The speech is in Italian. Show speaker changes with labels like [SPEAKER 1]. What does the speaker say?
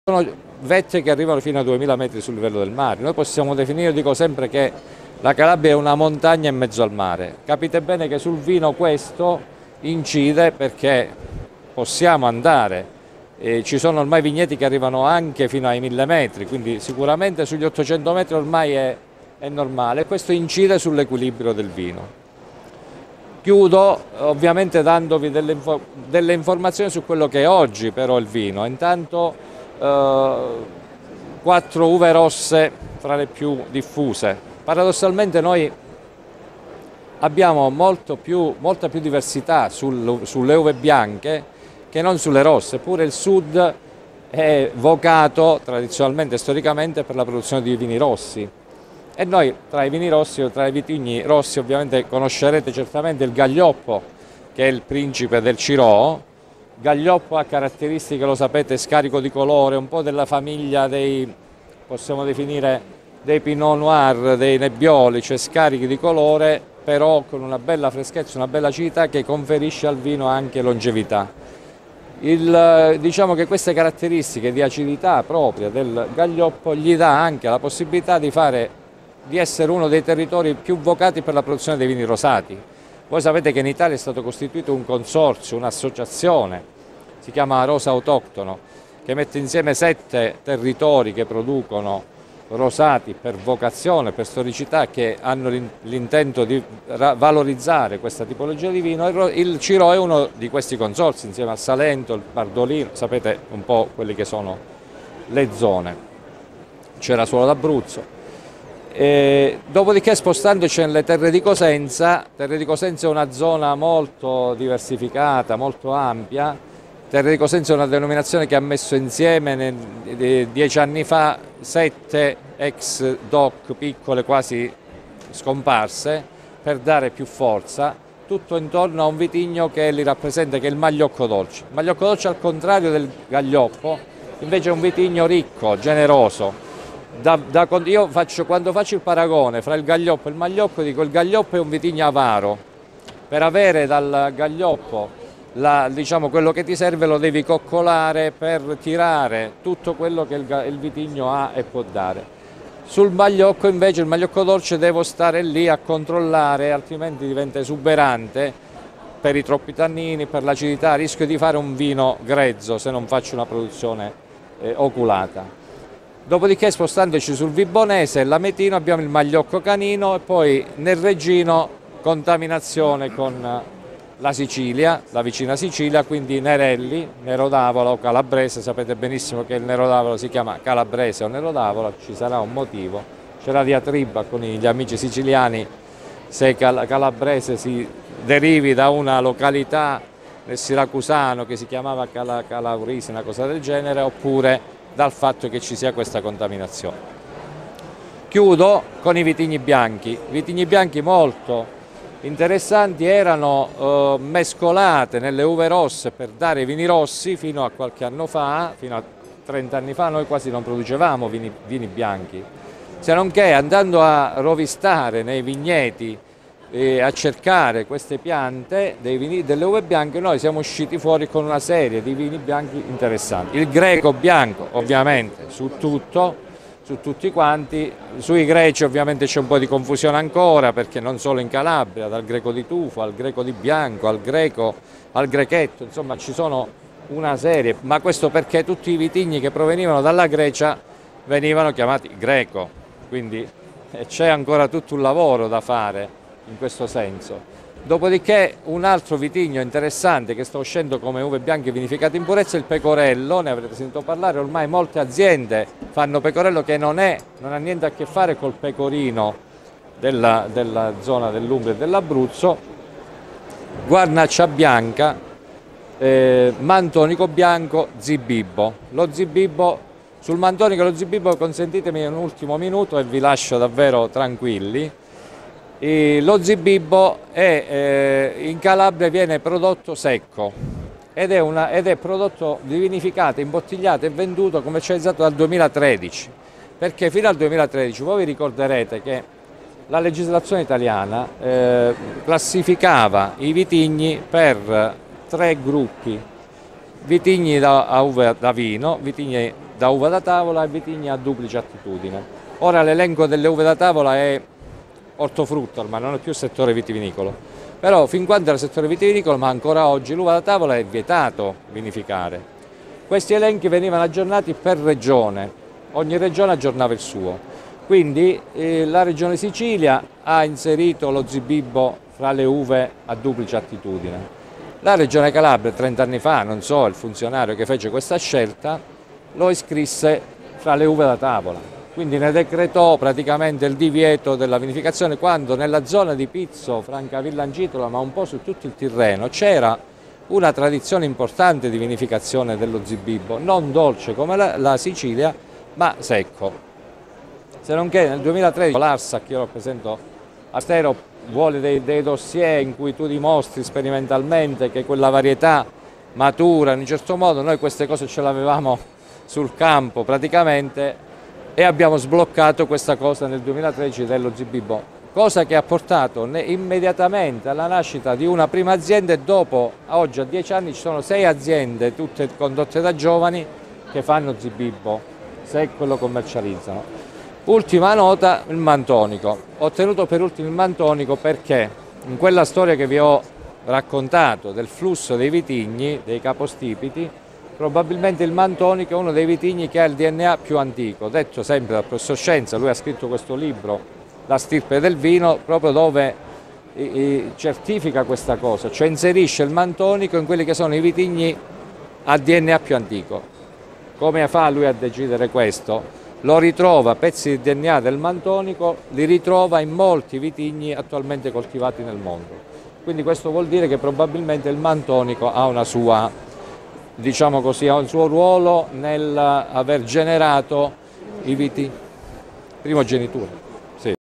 [SPEAKER 1] Sono vette che arrivano fino a 2000 metri sul livello del mare. Noi possiamo definire, dico sempre, che la Calabria è una montagna in mezzo al mare. Capite bene che sul vino questo incide, perché possiamo andare, ci sono ormai vigneti che arrivano anche fino ai 1000 metri, quindi sicuramente sugli 800 metri ormai è normale, e questo incide sull'equilibrio del vino. Chiudo ovviamente dandovi delle informazioni su quello che è oggi però il vino. Intanto 4 uve rosse tra le più diffuse. Paradossalmente noi abbiamo molta più diversità sulle uve bianche che non sulle rosse, eppure il sud è vocato tradizionalmente e storicamente per la produzione di vini rossi. E noi tra i vini rossi o tra i vitigni rossi ovviamente conoscerete certamente il Gaglioppo, che è il principe del Cirò. Gaglioppo ha caratteristiche, lo sapete, scarico di colore, un po' della famiglia dei, possiamo definire, dei Pinot Noir, dei Nebbioli, cioè scarichi di colore, però con una bella freschezza, una bella acidità che conferisce al vino anche longevità. Diciamo che queste caratteristiche di acidità propria del Gaglioppo gli dà anche la possibilità di essere uno dei territori più vocati per la produzione dei vini rosati. Voi sapete che in Italia è stato costituito un consorzio, un'associazione, si chiama Rosa Autoctono, che mette insieme 7 territori che producono rosati per vocazione, per storicità, che hanno l'intento di valorizzare questa tipologia di vino. Il Cirò è uno di questi consorzi, insieme al Salento, il Bardolino, sapete un po' quelle che sono le zone. C'era solo d'Abruzzo. Dopodiché, spostandoci nelle Terre di Cosenza è una zona molto diversificata, molto ampia. Terre di Cosenza è una denominazione che ha messo insieme 10 anni fa 7 ex DOC piccole, quasi scomparse, per dare più forza, tutto intorno a un vitigno che li rappresenta, che è il Magliocco Dolce. Il Magliocco Dolce, al contrario del Gaglioppo, invece è un vitigno ricco, generoso. Quando faccio il paragone fra il Gaglioppo e il Magliocco, dico il Gaglioppo è un vitigno avaro. Per avere dal Gaglioppo diciamo, quello che ti serve, lo devi coccolare per tirare tutto quello che il vitigno ha e può dare. Sul Magliocco invece, il Magliocco Dolce, devo stare lì a controllare, altrimenti diventa esuberante per i troppi tannini, per l'acidità, rischio di fare un vino grezzo se non faccio una produzione oculata. Dopodiché, spostandoci sul Vibonese e l'Ametino, abbiamo il Magliocco Canino, e poi nel Reggino contaminazione con la Sicilia, la vicina Sicilia, quindi Nerelli, Nero d'Avola o Calabrese. Sapete benissimo che il Nero d'Avola si chiama Calabrese o Nero d'Avola, ci sarà un motivo. C'è la diatriba con gli amici siciliani se Calabrese si derivi da una località nel siracusano che si chiamava Calaurisi, una cosa del genere, oppure dal fatto che ci sia questa contaminazione. Chiudo con i vitigni bianchi. I vitigni bianchi molto interessanti, erano mescolate nelle uve rosse per dare i vini rossi. Fino a qualche anno fa, fino a 30 anni fa, noi quasi non producevamo vini bianchi, se non che andando a rovistare nei vigneti e a cercare queste piante delle uve bianche, noi siamo usciti fuori con una serie di vini bianchi interessanti. Il Greco bianco ovviamente su tutti quanti. Sui greci ovviamente c'è un po' di confusione ancora, perché non solo in Calabria, dal Greco di tufo al Greco di bianco al Grechetto, insomma ci sono una serie, ma questo perché tutti i vitigni che provenivano dalla Grecia venivano chiamati Greco, quindi c'è ancora tutto un lavoro da fare in questo senso. Dopodiché un altro vitigno interessante che sta uscendo come uve bianche vinificate in purezza è il Pecorello. Ne avrete sentito parlare, ormai molte aziende fanno Pecorello, che non ha niente a che fare col pecorino della zona dell'Umbria e dell'Abruzzo. Guarnaccia bianca, Mantonico bianco, Zibibbo. Sul Mantonico e lo Zibibbo consentitemi un ultimo minuto e vi lascio davvero tranquilli. Lo Zibibbo in Calabria viene prodotto secco ed è prodotto vinificato, imbottigliato e venduto, commercializzato dal 2013, perché fino al 2013 voi vi ricorderete che la legislazione italiana classificava i vitigni per 3 gruppi: vitigni da vino, vitigni da uva da tavola a vitigni a duplice attitudine. Ora l'elenco delle uve da tavola è ortofrutto, ma non è più settore vitivinicolo. Però fin quando era settore vitivinicolo, ma ancora oggi l'uva da tavola è vietato vinificare. Questi elenchi venivano aggiornati per regione, ogni regione aggiornava il suo. Quindi la regione Sicilia ha inserito lo Zibibbo fra le uve a duplice attitudine. La regione Calabria 30 anni fa, non so, il funzionario che fece questa scelta, lo iscrisse fra le uve da tavola. Quindi ne decretò praticamente il divieto della vinificazione, quando nella zona di Pizzo, Francavilla Angitola, ma un po' su tutto il Tirreno, c'era una tradizione importante di vinificazione dello Zibibbo, non dolce come la Sicilia, ma secco. Se non che nel 2013 l'ARSA, che io rappresento a Stero, vuole dei dossier in cui tu dimostri sperimentalmente che quella varietà matura in un certo modo. Noi queste cose ce l'avevamo sul campo praticamente e abbiamo sbloccato questa cosa nel 2013 dello Zibibbo, cosa che ha portato immediatamente alla nascita di una prima azienda, e dopo, oggi a 10 anni, ci sono 6 aziende, tutte condotte da giovani, che fanno Zibibbo secco e lo commercializzano. Ultima nota, il Mantonico. Ho tenuto per ultimo il Mantonico perché in quella storia che vi ho raccontato del flusso dei vitigni, dei capostipiti, probabilmente il Mantonico è uno dei vitigni che ha il DNA più antico, detto sempre dal professor Scienza. Lui ha scritto questo libro, La stirpe del vino, proprio dove certifica questa cosa, cioè inserisce il Mantonico in quelli che sono i vitigni a DNA più antico. Come fa lui a decidere questo? Lo ritrova, pezzi di DNA del Mantonico, li ritrova in molti vitigni attualmente coltivati nel mondo. Quindi questo vuol dire che probabilmente il Mantonico ha una sua, diciamo così, ha un suo ruolo nel aver generato i viti primogenitura.